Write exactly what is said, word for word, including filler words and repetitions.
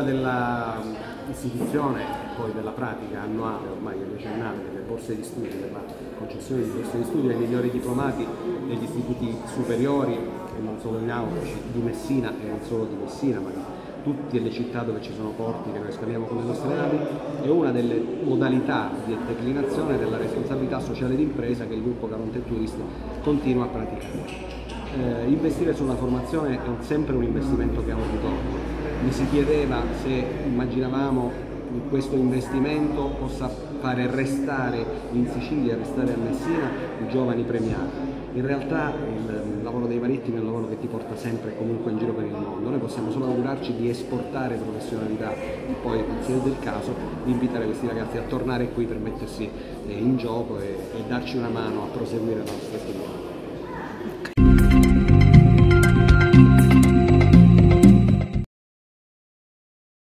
dell'istituzione e poi della pratica annuale, ormai decennale, delle borse di studio, della concessione di borse di studio ai migliori diplomati degli istituti superiori, e non solo in Auspici, di Messina e non solo di Messina, ma di tutte le città dove ci sono porti che noi scaviamo con le nostre navi, è una delle modalità di declinazione della responsabilità sociale d'impresa che il gruppo Caronte Tourist continua a praticare. Eh, investire sulla formazione è sempre un investimento che ha un ritorno. Mi si chiedeva se immaginavamo che questo investimento possa fare restare in Sicilia, restare a Messina i giovani premiati. In realtà il lavoro dei marittimi è un lavoro che ti porta sempre e comunque in giro per il mondo. Noi possiamo solo augurarci di esportare professionalità e poi, se è del caso, di invitare questi ragazzi a tornare qui per mettersi in gioco e, e darci una mano a proseguire la nostra attività.